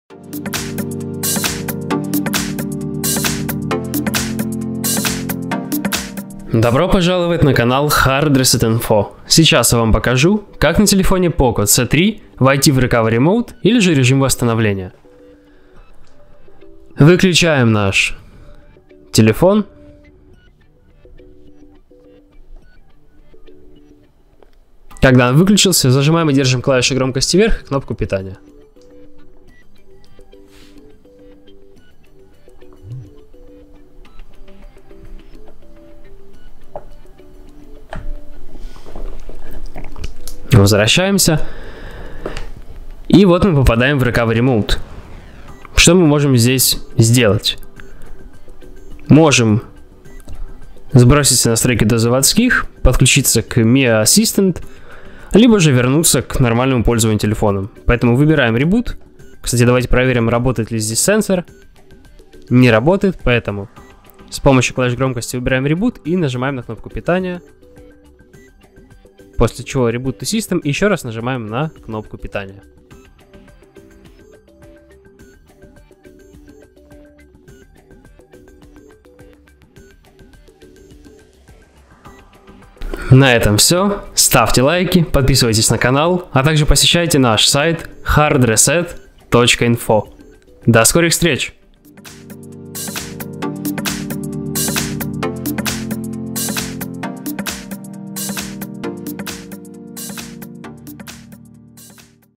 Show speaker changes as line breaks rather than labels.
Добро пожаловать на канал Hard Reset Info. Сейчас я вам покажу, как на телефоне Poco C3 войти в Recovery Mode или же режим восстановления. Выключаем наш телефон. Когда он выключился, зажимаем и держим клавиши громкости вверх и кнопку питания. Возвращаемся. И вот мы попадаем в Recovery Mode. Что мы можем здесь сделать? Можем сбросить настройки до заводских, подключиться к Mi Assistant, либо же вернуться к нормальному пользованию телефоном. Поэтому выбираем Reboot. Кстати, давайте проверим, работает ли здесь сенсор. Не работает, поэтому с помощью клавиш громкости выбираем Reboot и нажимаем на кнопку питания. После чего Reboot to System и еще раз нажимаем на кнопку питания. На этом все. Ставьте лайки, подписывайтесь на канал, а также посещайте наш сайт hardreset.info. До скорых встреч!